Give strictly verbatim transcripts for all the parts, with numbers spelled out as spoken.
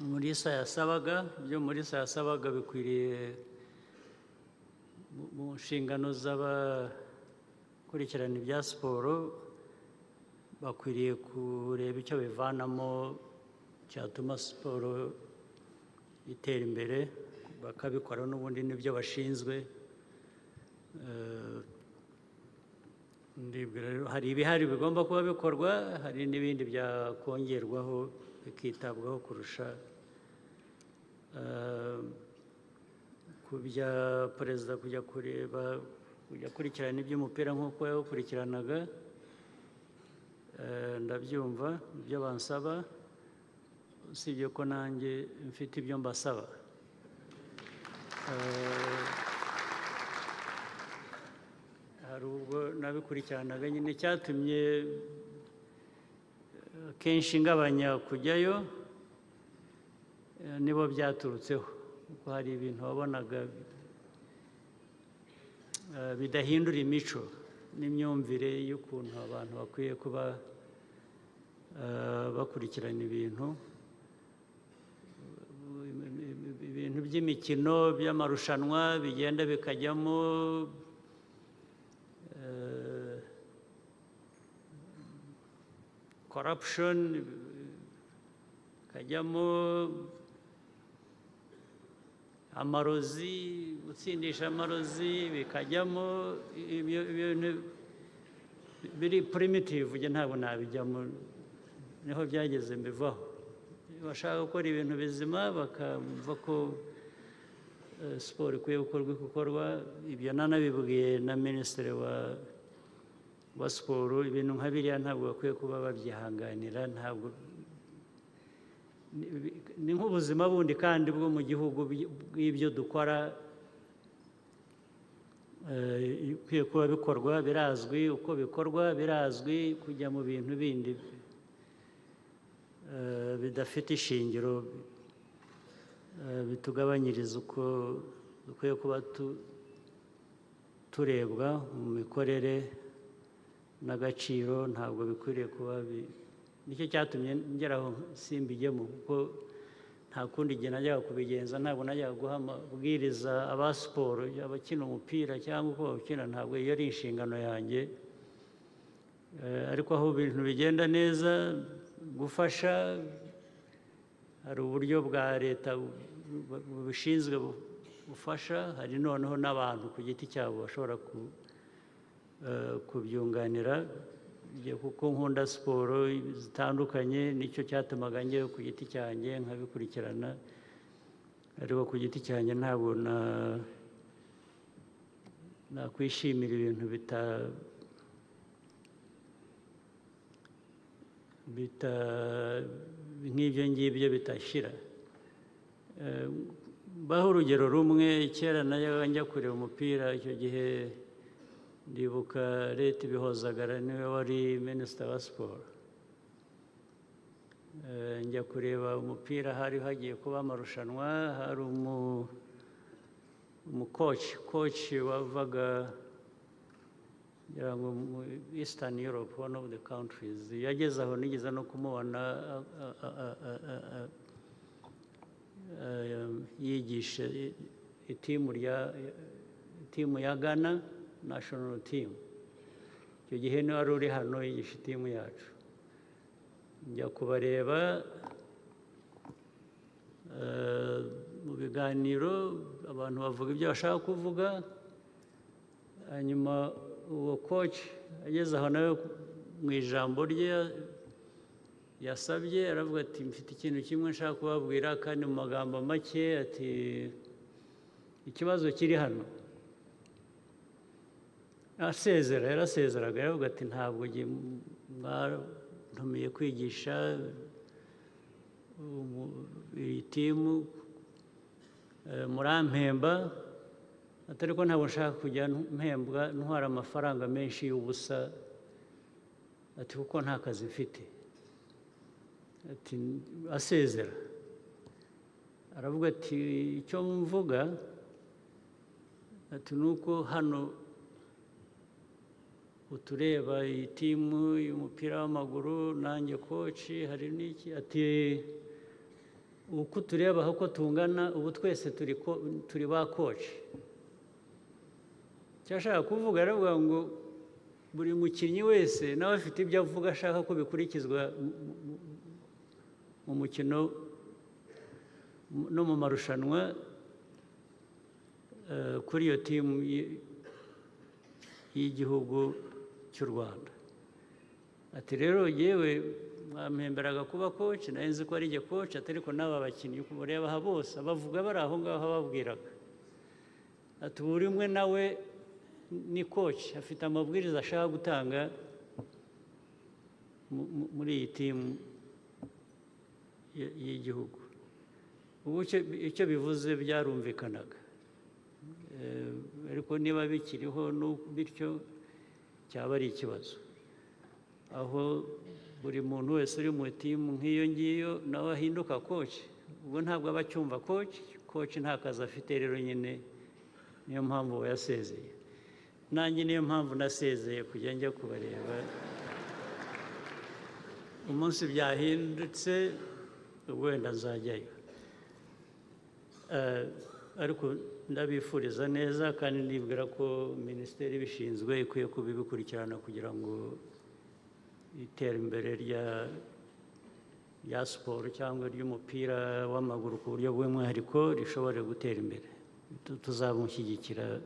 Mulisa yasabaga ibyo Mulisa yasabaga bikwiriye mu nshingano z'abakurikirana ibya siporo bakwiriye kureba icyo bivanamo cyatuma siporo itera imbere bakabikora n'ubundi n'ibyo bashinzwe. Hari ibihari bigomba kuba bikorwa, hari n'ibindi byakongerwaho bikitabwaho kurusha. Ku bya perezida kujya kureba kujya kurikirana iby'umupira nk'uko yawukurikiranaga, ndabyumva ibyo bansaba, usibye ko nanjye mfite ibyo mbasaba. Hari ubwo nabikurikiranaga nyine cyatumye kenshi ngabanya kujyayo, nibo byaturutseho kuko hari ibintu wabonaga bidahindura imico n'imyumvire y'ukuntu abantu bakwiye kuba bakurikirana ibintu ibintu by'imikino by'amarushanwa bigenda bikajyamo corruption, bikajyamo amarozi, gutsindisha amarozi, bikajyamo ibintu biri primitive, ujya ntabwo nabijyamo, niho byageze mbivaho. Bashaka gukora ibintu bizima bakamva ko siporo ikwiye gukorwa gukorwa. Ibyo nanabibwiye na minisitiri wa wa siporo, ibintu nka biriya ntabwo bakwiye kuba babyihanganira. Ntabwo ni nk'ubuzima bundi kandi bwo mu gihugu bw'ibyo dukora, bikwiye kuba bikorwa, birazwi uko bikorwa, birazwi. Kujya mu bintu bindi bidafite ishingiro bitugabanyiriza uko dukwiye kuba turebwa mu mikorere n'agaciro, ntabwo bikwiriye kuba. Nicyo cyatumye ngeraho simbijyemo, kuko nta kundi igihe najyaga kubigenza. Ntabwo najyaga guha amabwiriza aba siporo, abakina umupira cyangwa uko bawukina, ntabwo iyo ari inshingano yanjye. Ariko aho ibintu bigenda neza, gufasha, hari uburyo bwa leta bubishinzwe bufasha, hari noneho n'abantu ku giti cyabo bashobora kubyunganira. Kuko nkunda siporo zitandukanye, nicyo cyatumaga njyewe ku giti cyanjye nkabikurikirana. Ariko ku giti cyanjye ntabwo nakwishimira ibintu bita nk'ibyo ngibyo bitashyira. Baho urugero rumwe, kera najyaga njya kureba umupira, icyo gihe ndibuka leta Bihozagara niwe wari minisita wa siporo. Njya kureba umupira, hari hagiye kuba amarushanwa, hari umukoci koci wavaga ngira ngo mu Eastern Europe, one of the countries. Yageze aho nigeze no kumubona yigisha itimu ya Ghana national team. Icyo gihe niwe wari uri hano yigisha itimu yacu. Njya kubareba mu biganiro, abantu bavuga ibyo bashaka kuvuga. Hanyuma uwo koci ageze aho nawe mu ijambo rye yasabye, aravuga ati mfite ikintu kimwe nshaka kubabwira kandi mu magambo make. Ati ikibazo kiri hano, asezera yarasezeraga, yaravuga ati ntabwo mwantumiye kwigisha iyi timu, murampemba. Atari ko ntabwo nshaka kujya mpembwa ntwara amafaranga menshi y'ubusa. Ati kuko nta kazi mfite. Ati asezera, aravuga ati icyo mvuga ati nuko hano utureba iyi timu y'umupira w'amaguru, nanjye koci, hari n'iki. Ati uko tureba uko tungana ubu twese turi turi ba coach cyashaka kuvuga aravuga ngo buri mukinnyi wese nawe afite ibyo avuga ashaka ko bikurikizwa mu mukino no mu marushanwa kuri iyo timu y'igihugu cy'u Rwanda. Ati rero yewe mwampemberaga kuba coach nayo nzi ko ari jye coach atari ko n'aba bakinnyi kureba aha bose bavuga bari aho ngaho babwiraga. Ati buri umwe nawe ni coach afite amabwiriza ashaka gutanga muri iyi timu y'igihugu. Ubu icyo bivuze byarumvikanaga, ariko niba bikiriho bityo cyaba ari ikibazo, aho buri muntu wese uri mu timu nk'iyo ngiyo nawe ahinduka coach. Ubwo ntabwo aba acyumva coach coach nta kazi afite, rero nyine niyo mpamvu yasezeye. Nanjye niyo mpamvu nasezeye kujya njya kubareba. Umunsi byahindutse wenda nzajyayo, ariko ndabifuriza neza kandi ndibwira ko minisiteri ibishinzwe ikwiye kubikurikirana kugira ngo iterambere rya rya siporo cyangwa ry'umupira w'amaguru ku buryo bw'umwihariko rishobore gutera imbere. Tuzamushyigikira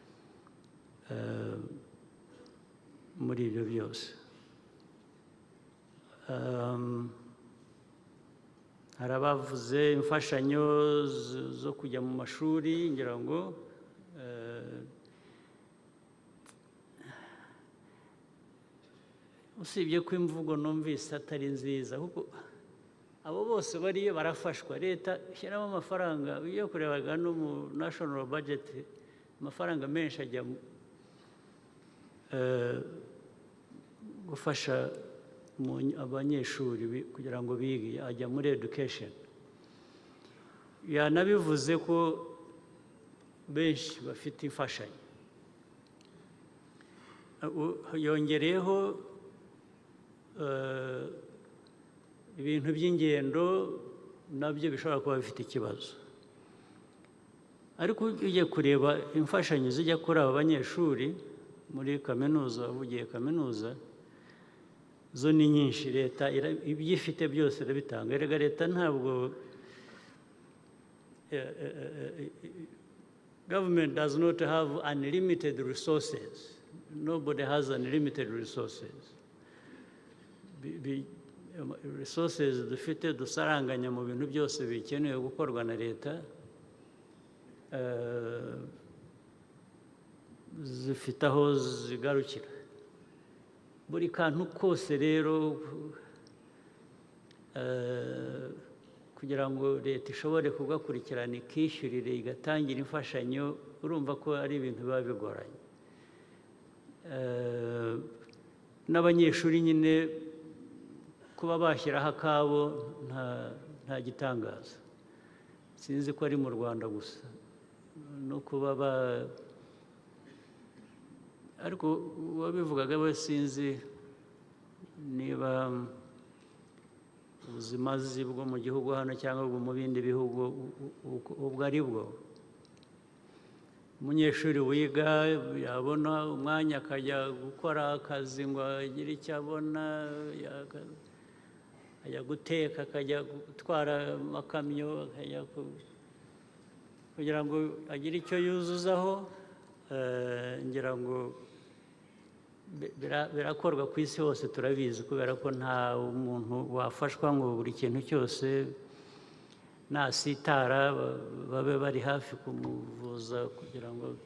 muri ibyo byose. Hari abavuze imfashanyo zo kujya mu mashuri, ngira ngo usibye ko imvugo numvise atari nziza, kuko abo bose bariyo barafashwa. Leta ishyiramo amafaranga, iyo kurebaga no mu national budget amafaranga menshi ajya gufasha abanyeshuri kugira ngo bige, ajya muri education. Yanabivuze ko benshi bafite imfashanyo, yongereyeho ibintu by'ingendo nabyo bishobora kuba bifite ikibazo. Ariko ugiye kureba imfashanyo zijya kuri aba banyeshuri muri kaminuza, uvugiye kaminuza zo ni nyinshi. Leta ibyo ifite byose irabitanga. Erega leta ntabwo, government does not have unlimited resources. Nobody has unlimited resources. Resources dufite dusaranganya mu bintu byose bikenewe gukorwa na leta zifite aho zigarukira. Buri kantu kose rero kugira ngo leta ishobore kugakurikirana ikishyurire igatangira imfashanyo, urumva ko ari ibintu biba bigoranye. N'abanyeshuri nyine kuba bashyiraho akabo nta gitangaza. Sinzi ko ari mu Rwanda gusa no kuba ba, ariko wabivugaga we sinzi niba ubuzimazi bwo mu gihugu hano cyangwa bwo mu bindi bihugu ubwo ari bwo. Umunyeshuri wiga yabona umwanya akajya gukora akazi ngo agire icyo abona, ajya guteka, akajya gutwara amakamyo, kugira ngo agire icyo yuzuzaho. Ngira ngo birakorwa ku isi hose, turabizi, kubera ko nta umuntu wafashwa ngo buri kintu cyose nasitara babe bari hafi kumuvuza kugira ngo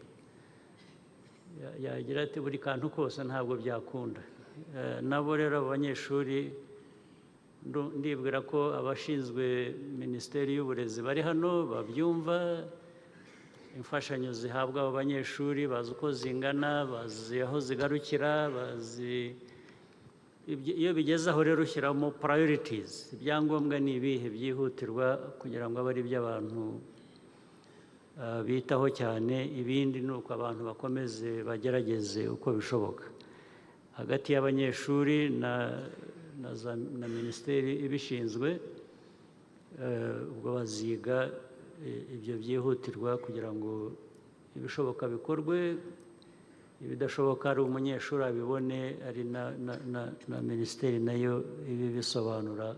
yagira ati buri kantu kose, ntabwo byakunda. Nabo rero abanyeshuri ndibwira ko abashinzwe minisiteri y'uburezi bari hano babyumva. Imfashanyo zihabwa abo banyeshuri bazi uko zingana, bazi aho zigarukira, bazi iyo bigeze aho rero ushyiramo priorities. Ibyangombwa ni ibihe byihutirwa kugira ngo abe ari iby'abantu bitaho cyane, ibindi ni uko abantu bakomeze bagerageze uko bishoboka. Hagati y'abanyeshuri na na minisiteri ibishinzwe ubwo baziga ibyo byihutirwa kugira ngo ibishoboka bikorwe, ibidashoboka ari umunyeshuri abibone, ari na minisiteri nayo ibi bisobanura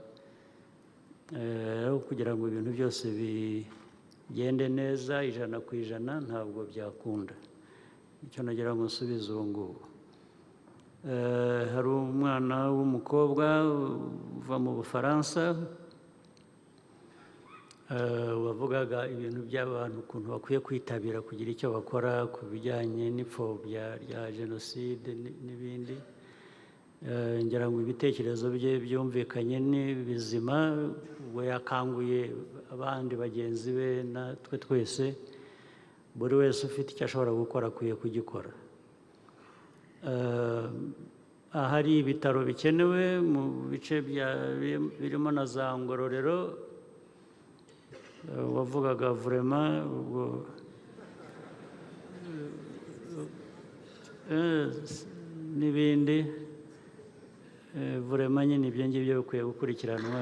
kugira ngo ibintu byose bigende neza ijana ku ijana ntabwo byakunda. Icyo nagira ngo nsubize ubu ngubu. Hari umwana w'umukobwa uva mu Bufaransa wavugaga ibintu by'abantu ukuntu bakwiye kwitabira kugira icyo bakora ku bijyanye n'ipfobya rya jenoside n'ibindi. Ngira ngo ibitekerezo bye byumvikanye ni bizima, ubwo yakanguye abandi bagenzi be natwe twese, buri wese ufite icyo ashobora gukora akwiye kugikora. Ahari ibitaro bikenewe mu bice birimo na za Ngororero, wavugaga vurema ubwo n'ibindi, vurema nyine ibyo ngibyo bikwiye gukurikiranwa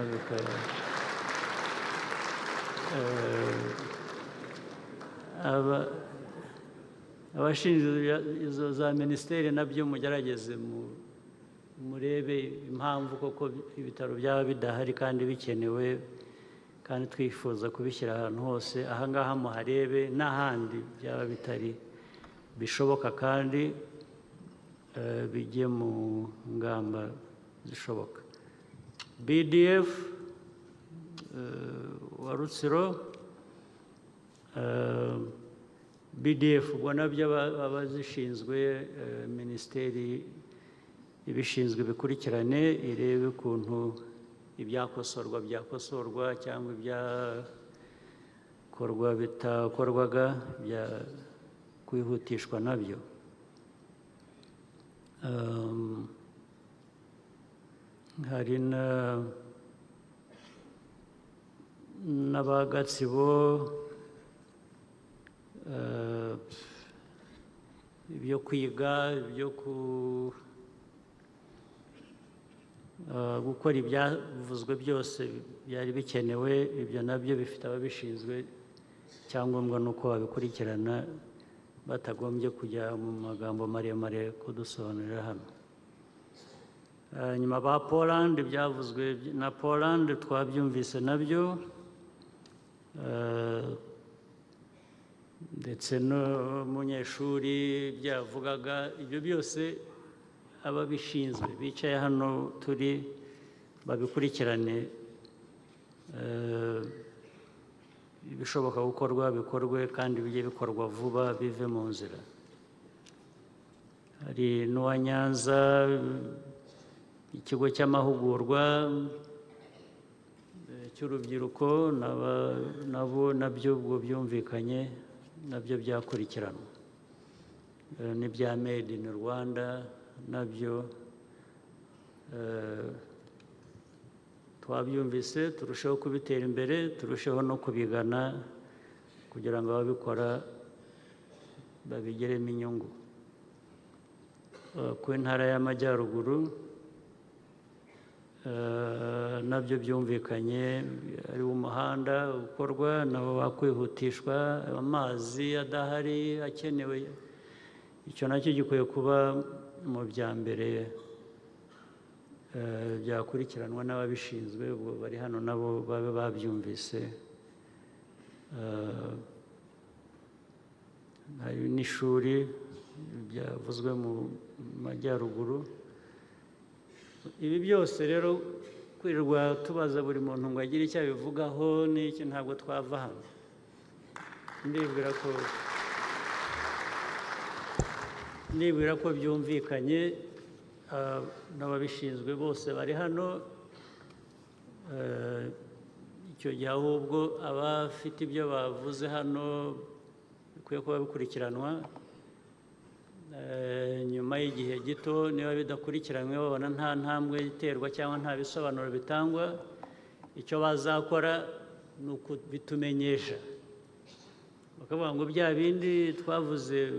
abashinzwe izo za minisiteri nabyo mugerageze murebe impamvu koko ibitaro byaba bidahari kandi bikenewe, kandi twifuza kubishyira ahantu hose. Aha ngaha muharebe n'ahandi byaba bitari bishoboka kandi bijye mu ngamba zishoboka. B D F wa Rutsiro, B D F ubwo nabyo abazishinzwe, minisiteri ibishinzwe bikurikirane irebe ukuntu ibyakosorwa byakosorwa cyangwa ibyakorwa bitakorwaga bya kwihutishwa nabyo. Hari n'abagatsibo ibyo kwiga, ibyo gukora ibyavuzwe byose byari bikenewe, ibyo nabyo bifite ababishinzwe, icyangombwa ni uko babikurikirana batagombye kujya mu magambo maremare kudusobanurira hano. Nyuma ba Poland, byavuzwe na Poland twabyumvise nabyo, ndetse n'umunyeshuri byavugaga, ibyo byose ababishinzwe bicaye hano turi babikurikirane, ibishoboka gukorwa bikorwe kandi bijye bikorwa vuba bive mu nzira. Hari n'uwa Nyanza, ikigo cy'amahugurwa cy'urubyiruko, nabo nabyo ubwo byumvikanye nabyo byakurikiranwa. N'ibya Made in Rwanda nabyo twabyumvise, turusheho kubitera imbere, turusheho no kubigana kugira ngo ababikora babigiremo inyungu. Ku ntara y'Amajyaruguru nabyo byumvikanye, ari umuhanda ukorwa nabo wakwihutishwa, amazi adahari akenewe, icyo nacyo gikwiye kuba mu bya mbere byakurikiranwa n'ababishinzwe, ubwo bari hano nabo babe babyumvise. Hari n'ishuri byavuzwe mu Majyaruguru. Ibi byose rero kwirirwa tubaza buri muntu ngo agire icyo abivugaho n'iki, ntabwo twava hano. Ndibwira ko ndibwira ko byumvikanye, n'ababishinzwe bose bari hano. Icyo gihe ahubwo abafite ibyo bavuze hano bikwiye kuba bikurikiranwa. Nyuma y'igihe gito niba bidakurikiranwe babona nta ntambwe iterwa cyangwa nta bisobanuro bitangwa, icyo bazakora ni ukubitumenyesha, bakavuga ngo bya bindi twavuze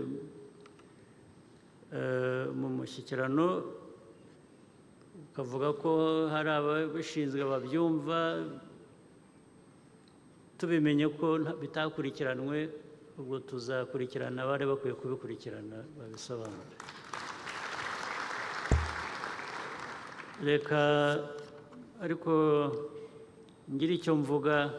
mu mushyikirano, ukavuga ko hari ababishinzwe babyumva, tubimenye ko bitakurikiranwe ubwo tuzakurikirana abari bakwiye kubikurikirana babisobanure. Reka ariko ngira icyo mvuga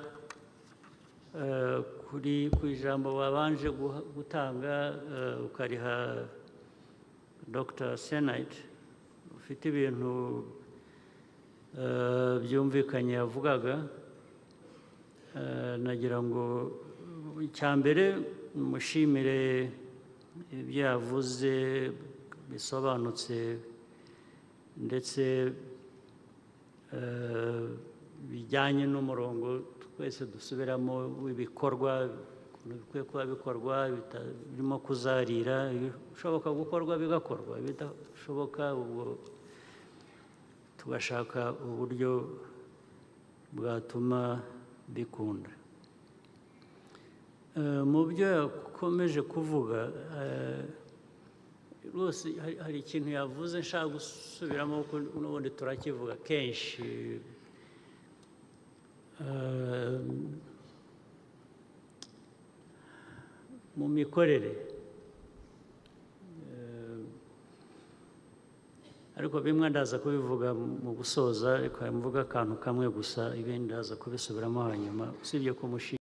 kuri ku ijambo wabanje gutanga ukariha Doctor Senate, ufite ibintu byumvikanye yavugaga. Nagira ngo icya mbere mushimire ibyo yavuze bisobanutse ndetse bijyanye n'umurongo twese dusubiramo w'ibikorwa bikwiye kuba bikorwa birimo kuzarira, ibishoboka gukorwa bigakorwa, bidashoboka ubwo tugashaka uburyo bwatuma bikunda. Mu byo yakomeje kuvuga rwose hari ikintu yavuze nshaka gusubiramo kuko n'ubundi turakivuga kenshi. Mu mikorere ariko bimwe ndaza kubivuga mu gusoza, ariko mvuga akantu kamwe gusa, ibindi ndaza kubisubiramo hanyuma usibye kumushimira.